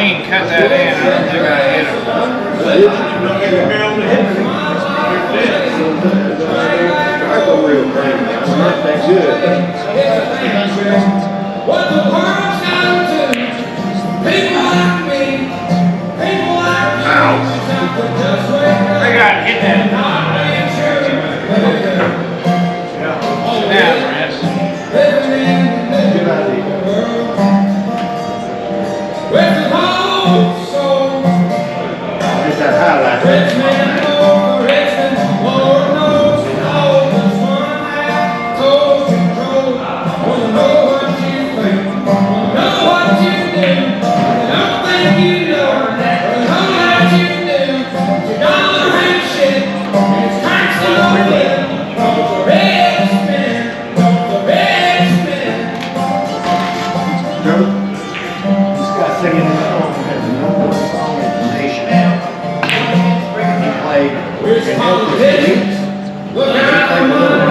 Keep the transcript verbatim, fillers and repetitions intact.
clean cut that in. I don't think I hit him. Real clean. Not that good. What the world's down to people like me, people like you. I got to hit that. Now, friends. Good idea. Get that highlight. Look out,